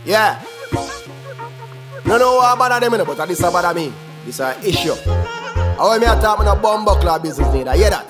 Yeah. No know what about them, but this is about me. This is an issue. How me a talk me no bumbuckler business need. I hear that?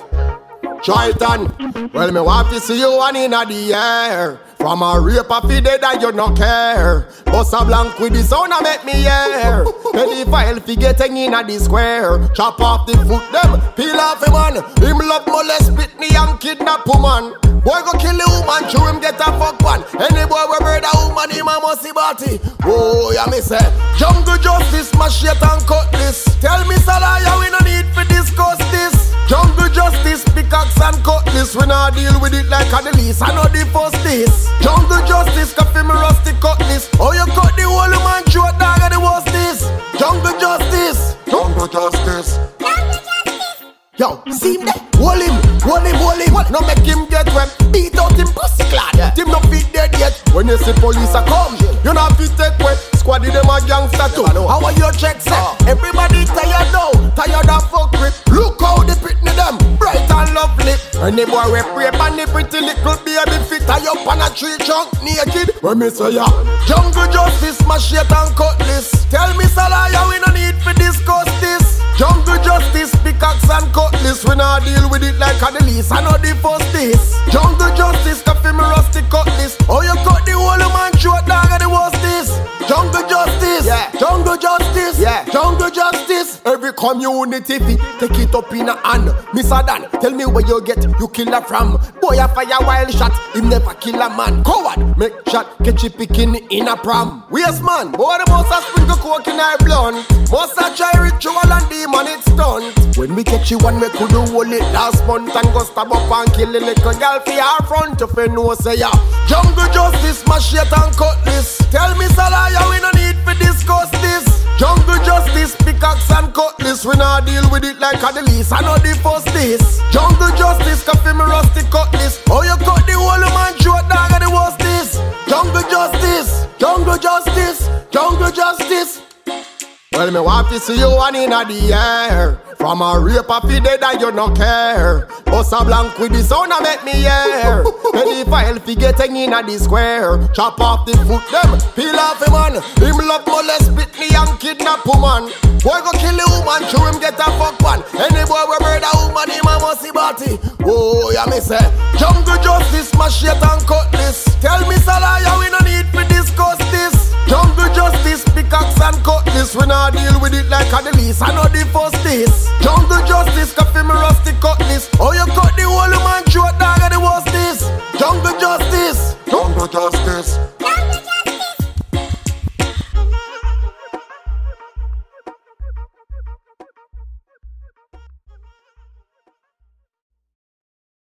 Triton, well me want to see you one in the air. From a rape a fi dead and you no care. Bust a blank with the sound and make me hear. Pedophile fi getting in the square. Chop off the foot them, peel off him man. Him love molest Britney and kidnap woman. Boy go kill the woman, chew him get a fuck one. Any boy we murder woman, him a must see body. Oh yeah me say, jungle justice, machete and cutlass. Tell me Salaya we no need to discuss this. Jungle justice, pickaxe and cutlass. We not deal with it like a the least. I know the first this. Jungle justice, coffee me rusty cutlass. Oh you cut the whole man throat, dog and the worst this. Jungle justice, jungle justice. Yo, see him there, hold him. No make him get wet, beat out him pussy clad. Him no fit dead yet. When you see police a come, you not fit take wet. Squaddy them a gangster too. How are your checks set? Everybody tired now, tired of fuck with. Look how they Britney them, bright and lovely. And the boy rape and the pretty little baby fit tie up on a tree trunk naked. When me say ya, jungle justice, machete and cutlass. Tell me Salaya we no need to discuss this. Jungle justice, pickaxe and cutlass. We not deal with it like a the least. I know the first this. Jungle justice, coffee me rusty cutlass. Oh you cut the whole man throat, dog and the worst this. Jungle justice, yeah. Jungle justice, yeah. Jungle justice. Every community fi take it up in a hand. Mr. Dan, tell me where you get you killer from. Boy a fire wild shot, him never kill a man. Coward, make shot, catch you picking in a pram. Yes man, boy the most a sprinkle coke in her blunt. Most a try ritual and demon it's done. When we catch you one we could do hold it last month and go stab up and kill the little girl for her front of a no say ya. Jungle justice, machete and cutlass. Tell me Salaya we no need to discuss this. Jungle justice, pickaxe and cutlass. We not deal with it like a the least. I know the first this. Jungle justice, coffee me rusty cutlass. Oh you cut the whole man throat, dog and the worst this. Jungle justice, jungle justice, jungle justice. Well me want to see you one in the air. From a rape a fi dead and you no care. Bust a blank with the sound and make me hear. Pedophile fi getting in the square. Chop off the foot them, peel off him man. Him love molest Britney and kidnap woman. Boy go kill the woman, chew him get a fuck one. Any boy we murder woman, him a must see body. Oh yeah me say, jungle justice, machete and cutlass. Tell me Salaya we no need to discuss this. Jungle justice, pickaxe and cutlass. We not deal with it like a the least. I know the first this. Jungle justice, coffee me rusty cutlass. Oh you cut the whole man throat, dog and the worst this. Jungle justice, jungle justice.